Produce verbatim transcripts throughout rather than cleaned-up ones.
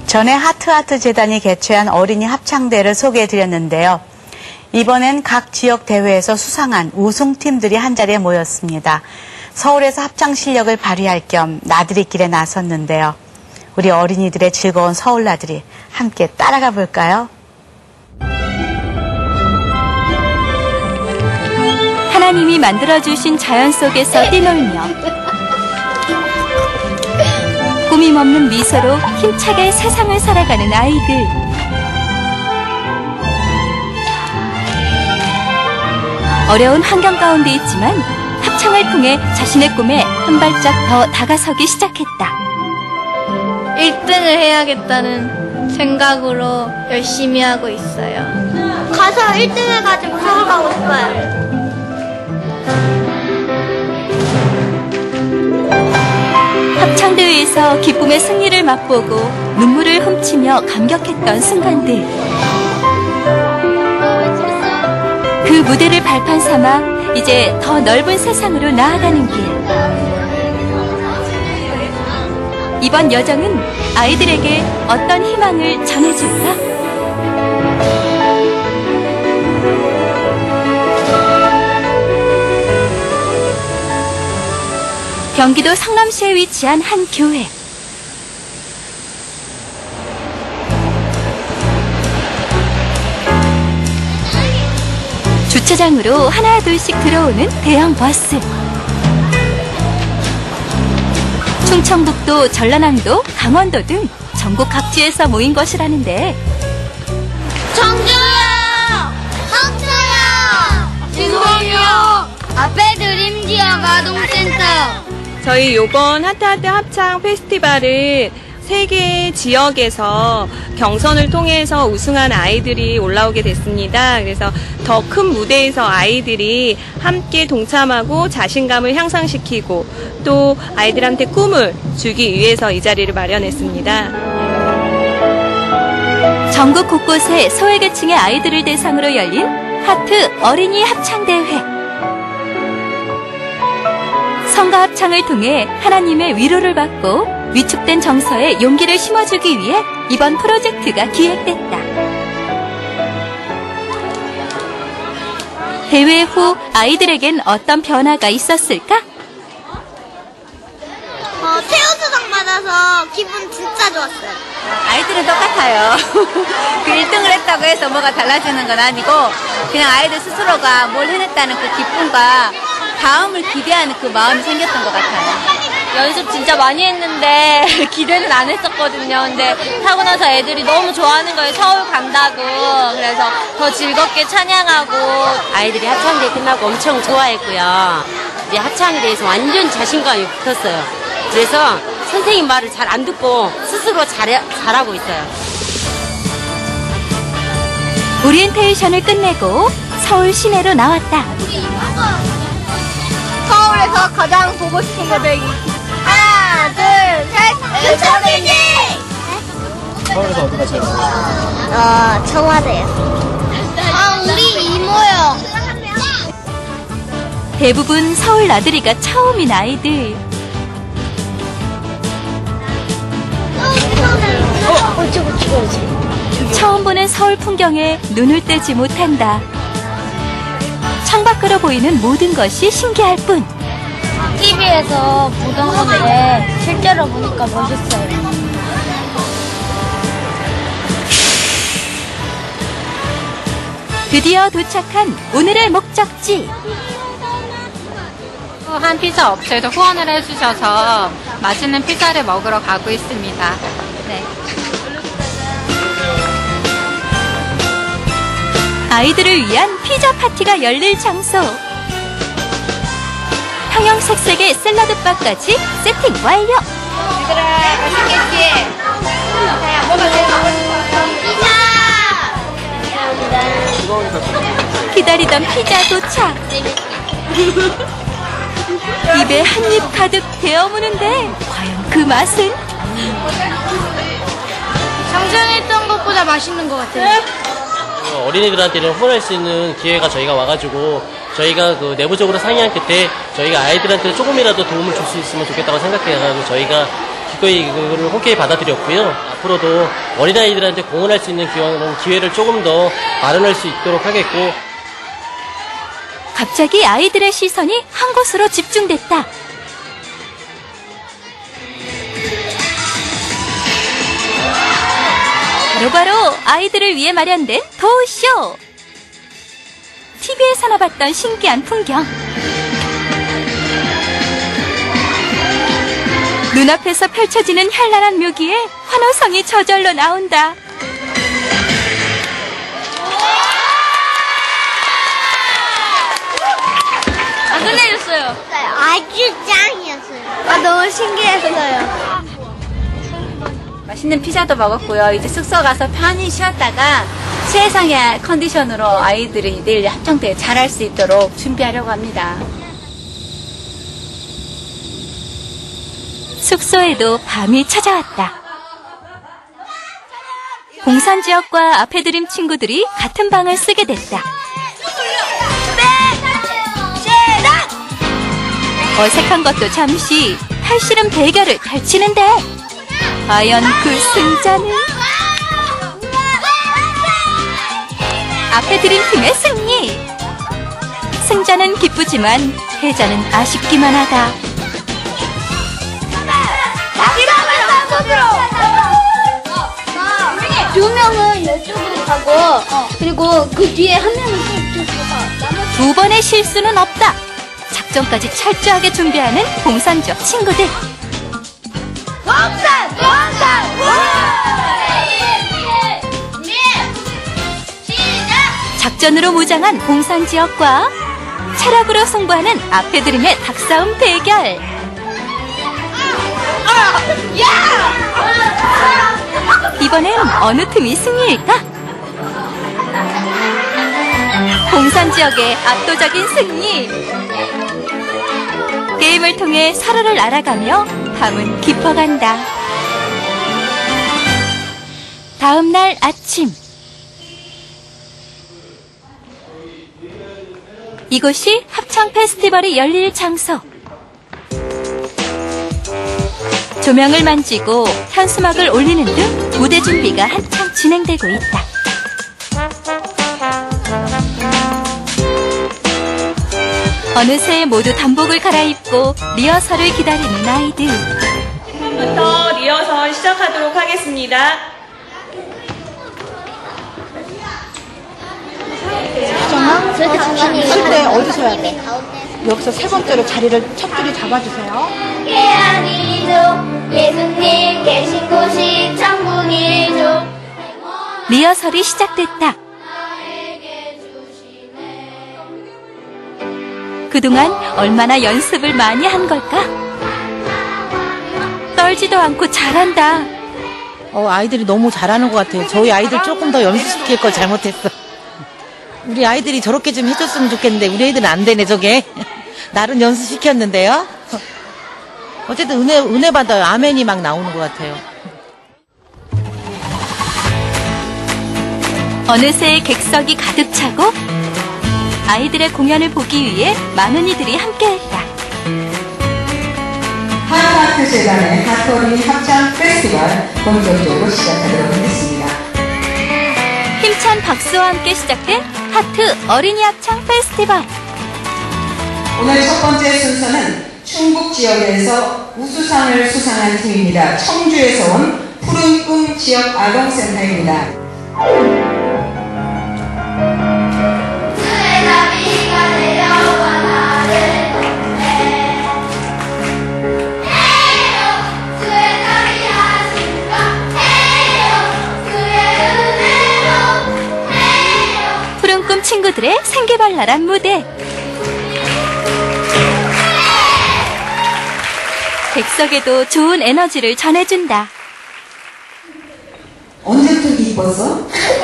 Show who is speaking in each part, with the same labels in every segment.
Speaker 1: 전에 하트하트 재단이 개최한 어린이 합창대회를 소개해드렸는데요. 이번엔 각 지역 대회에서 수상한 우승팀들이 한자리에 모였습니다. 서울에서 합창 실력을 발휘할 겸 나들이 길에 나섰는데요. 우리 어린이들의 즐거운 서울 나들이 함께 따라가 볼까요?
Speaker 2: 하나님이 만들어주신 자연 속에서 뛰놀며 꾸밈 없는 미소로 힘차게 세상을 살아가는 아이들. 어려운 환경 가운데 있지만 합창을 통해 자신의 꿈에 한 발짝 더 다가서기 시작했다.
Speaker 3: 일 등을 해야겠다는 생각으로 열심히 하고 있어요. 가서 일 등 해가지고 서울 가고 싶어요.
Speaker 2: 합창대회에서 기쁨의 승리를 맛보고 눈물을 훔치며 감격했던 순간들. 그 무대를 발판 삼아 이제 더 넓은 세상으로 나아가는 길. 이번 여정은 아이들에게 어떤 희망을 전해줄까? 경기도 성남시에 위치한 한 교회. 주차장으로 하나 둘씩 들어오는 대형 버스. 충청북도, 전라남도, 강원도 등 전국 각지에서 모인 것이라는데.
Speaker 3: 청주요! 성주요! 진공요! 앞에 드림지역 아동센터.
Speaker 4: 저희 요번 하트하트 합창 페스티벌은 세 개의 지역에서 경선을 통해서 우승한 아이들이 올라오게 됐습니다. 그래서 더 큰 무대에서 아이들이 함께 동참하고 자신감을 향상시키고 또 아이들한테 꿈을 주기 위해서 이 자리를 마련했습니다.
Speaker 2: 전국 곳곳에 소외계층의 아이들을 대상으로 열린 하트 어린이 합창대회. 성가 합창을 통해 하나님의 위로를 받고 위축된 정서에 용기를 심어주기 위해 이번 프로젝트가 기획됐다. 대회 후 아이들에겐 어떤 변화가 있었을까?
Speaker 3: 어, 새우수상 받아서 기분 진짜 좋았어요.
Speaker 5: 아이들은 똑같아요. 그 일 등을 했다고 해서 뭐가 달라지는 건 아니고 그냥 아이들 스스로가 뭘 해냈다는 그 기쁨과 다음을 기대하는 그 마음이 생겼던 것 같아요.
Speaker 6: 연습 진짜 많이 했는데 기대는 안 했었거든요. 근데 타고 나서 애들이 너무 좋아하는 거예요. 서울 간다고. 그래서 더 즐겁게 찬양하고.
Speaker 7: 아이들이 합창대회 끝나고 엄청 좋아했고요. 이제 합창에 대해서 완전 자신감이 붙었어요. 그래서 선생님 말을 잘 안 듣고 스스로 잘, 잘하고 있어요.
Speaker 2: 오리엔테이션을 끝내고 서울 시내로 나왔다.
Speaker 3: 서울에서 가장 보고 싶은 고백이 하나, 둘, 셋, 유천이지!
Speaker 8: 서울에서 어디가 제일 좋아요?
Speaker 3: 어, 청와대요. 아, 우리 이모요.
Speaker 2: 대부분 서울 나들이가 처음인 아이들.
Speaker 3: 어, 저거 찍어야지.
Speaker 2: 처음 보는 서울 풍경에 눈을 떼지 못한다. 창밖으로 보이는 모든 것이 신기할 뿐.
Speaker 3: 티비에서 보던 건데 실제로 보니까 멋있어요.
Speaker 2: 드디어 도착한 오늘의 목적지.
Speaker 9: 한 피자 업체도 후원을 해주셔서 맛있는 피자를 먹으러 가고 있습니다. 네.
Speaker 2: 아이들을 위한 피자 파티가 열릴 장소. 형형색색의 샐러드바까지 세팅 완료.
Speaker 3: 얘들아, 맛있겠지? 자야, 뭐가 제일 먹고 싶어요? 피자!
Speaker 2: 기다리던 피자 도착. 입에 한 입 가득 데워무는데 과연 그 맛은?
Speaker 3: 상상했던 것보다 맛있는 것 같아요.
Speaker 10: 어린이들한테는 후원할 수 있는 기회가 저희가 와가지고 저희가 그 내부적으로 상의한 끝에 저희가 아이들한테 조금이라도 도움을 줄 수 있으면 좋겠다고 생각해가지고 저희가 기꺼이 그거를 흔쾌히 받아들였고요. 앞으로도 어린아이들한테 공헌할 수 있는 기회를 조금 더 마련할 수 있도록 하겠고.
Speaker 2: 갑자기 아이들의 시선이 한 곳으로 집중됐다. 바로바로 아이들을 위해 마련된 도우쇼! 티비에서나 봤던 신기한 풍경. 눈앞에서 펼쳐지는 현란한 묘기에 환호성이 저절로 나온다.
Speaker 3: 아, 끝내줬어요. 아주 짱이었어요. 아, 너무 신기했어요.
Speaker 5: 맛있는 피자도 먹었고요. 이제 숙소 가서 편히 쉬었다가 최상의 컨디션으로 아이들이 내일 합창대회 잘할 수 있도록 준비하려고 합니다.
Speaker 2: 숙소에도 밤이 찾아왔다. 공산지역과 아페드림 친구들이 같은 방을 쓰게 됐다. 어색한 것도 잠시 팔씨름 대결을 펼치는데 과연 그 승자는? 아페드림 팀의 승리! 승자는 기쁘지만 패자는 아쉽기만 하다.
Speaker 3: 두 명은 이쪽으로 가고, 그리고 그 뒤에 한 명은 이쪽으로 가.
Speaker 2: 두 번의 실수는 없다. 작전까지 철저하게 준비하는 공산지역 친구들.
Speaker 3: 공산! 공산!
Speaker 2: 작전으로 무장한 공산지역과 체력으로 승부하는 아페드림의 닭싸움 대결. 이번엔 어느 팀이 승리일까? 공산지역의 압도적인 승리. 게임을 통해 서로를 알아가며 밤은 깊어간다. 다음 날 아침. 이곳이 합창 페스티벌이 열릴 장소. 조명을 만지고 현수막을 올리는 등 무대 준비가 한창 진행되고 있다. 어느새 모두 단복을 갈아입고 리허설을 기다리는 아이들.
Speaker 4: 부터 리허설 시작하도록 하겠습니다.
Speaker 11: 수정아, 쉴 때 어디 서야 돼? 여기서 세 번째로 자리를 첫 줄이 잡아주세요.
Speaker 3: 예수님 계신 곳이 천국이죠.
Speaker 2: 리허설이 시작됐다. 그동안 얼마나 연습을 많이 한 걸까? 떨지도 않고 잘한다.
Speaker 11: 어, 아이들이 너무 잘하는 것 같아요. 저희 아이들 조금 더 연습시킬 걸 잘못했어. 우리 아이들이 저렇게 좀 해줬으면 좋겠는데 우리 애들은 안 되네 저게. 나름 연습시켰는데요. 어쨌든 은혜, 은혜 받아요. 아멘이 막 나오는 것 같아요.
Speaker 2: 어느새 객석이 가득 차고 아이들의 공연을 보기 위해 많은 이들이 함께했다.
Speaker 12: 하나하트 재단의 하트어린이 합창 페스티벌 본격적으로 시작하도록 하겠습니다.
Speaker 2: 힘찬 박수와 함께 시작된 하트 어린이 합창 페스티벌.
Speaker 12: 오늘 첫 번째 순서는 충북 지역에서 우수상을 수상한 팀입니다. 청주에서 온 푸른 꿈 지역 아동센터입니다.
Speaker 2: 푸른 꿈 친구들의 생기발랄한 무대. 객석에도 좋은 에너지를 전해준다.
Speaker 12: 언제부터 이뻤어?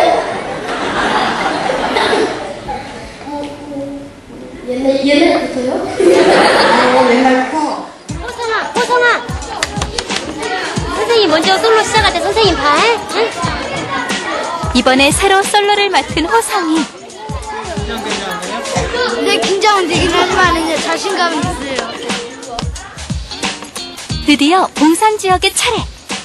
Speaker 3: 옛날, 옛날부터요?
Speaker 12: 어, 옛날부터?
Speaker 3: 호성아, 호성아! 선생님 먼저 솔로 시작할 때 선생님 봐, 응?
Speaker 2: 이번에 새로 솔로를 맡은 호성이.
Speaker 3: 네, 긴장은 되긴 하지만 이제 자신감이 있어요.
Speaker 2: 드디어 봉산 지역의 차례.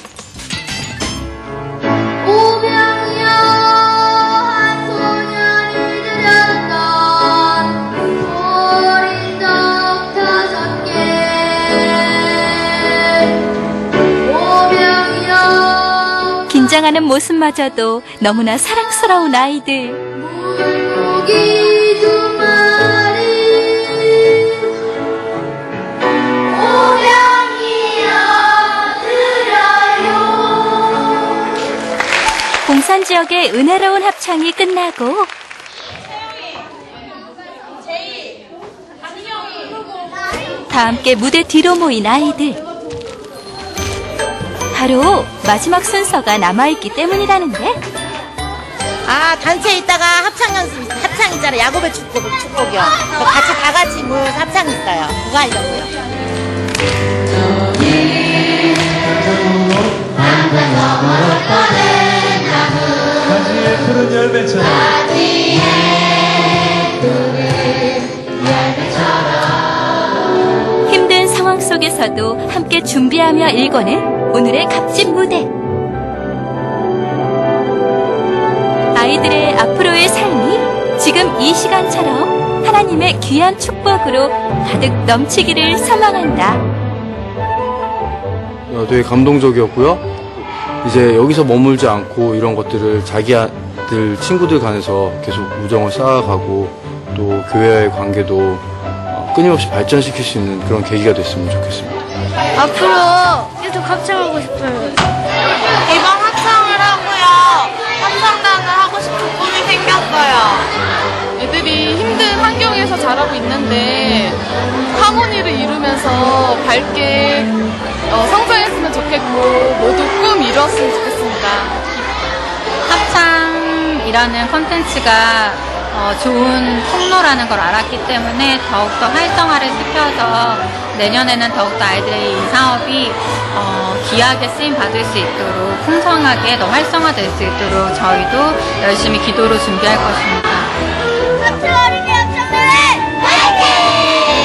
Speaker 3: 오병이여 한 소년을 들였던 소린덕 다섯 개 오병이여
Speaker 2: 긴장하는 모습마저도 너무나 사랑스러운 아이들.
Speaker 3: 물고기 두 마리 오병이여 들어요.
Speaker 2: 봉산 지역의 은혜로운 합창이 끝나고 다 함께 무대 뒤로 모인 아이들. 바로 마지막 순서가 남아있기 때문이라는데.
Speaker 11: 아, 단체에 있다가 합창 연습, 합창 있잖아요. 야곱의 축복, 축복이요. 그거 같이 다 같이 모여서 합창 있어요. 그거 하려고요.
Speaker 8: 가지의 푸른 열매처럼
Speaker 2: 힘든 상황 속에서도 함께 준비하며 일궈낸 오늘의 값진 무대. 아이들의 앞으로의 삶이 지금 이 시간처럼 하나님의 귀한 축복으로 가득 넘치기를 소망한다.
Speaker 13: 되게 감동적이었고요. 이제 여기서 머물지 않고 이런 것들을 자기 아들 친구들 간에서 계속 우정을 쌓아가고 또 교회와의 관계도 끊임없이 발전시킬 수 있는 그런 계기가 됐으면 좋겠습니다.
Speaker 3: 앞으로 계속 합창하고 싶어요.
Speaker 14: 이번 합창을 하고요. 합창단을 하고 싶은 꿈이 생겼어요.
Speaker 15: 애들이 힘든 환경에서 자라고 있는데 하모니를 이루면서 밝게 어, 성장했으면 좋겠고 모두 꿈 이뤘으면 좋겠습니다.
Speaker 9: 합창이라는 콘텐츠가 어, 좋은 통로라는 걸 알았기 때문에 더욱더 활성화를 시켜서 내년에는 더욱더 아이들의 이 사업이 어, 귀하게 쓰임 받을 수 있도록 풍성하게 더 활성화될 수 있도록 저희도 열심히 기도로 준비할 것입니다.
Speaker 3: 합창 어린이 합창단의 화이팅!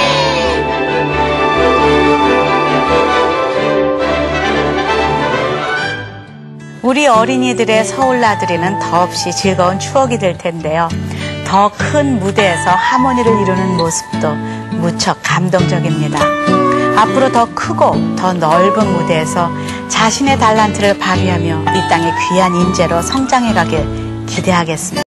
Speaker 1: 우리 어린이들의 서울 나들이는 더없이 즐거운 추억이 될 텐데요. 더 큰 무대에서 하모니를 이루는 모습도 무척 감동적입니다. 앞으로 더 크고 더 넓은 무대에서 자신의 달란트를 발휘하며 이 땅의 귀한 인재로 성장해가길 기대하겠습니다.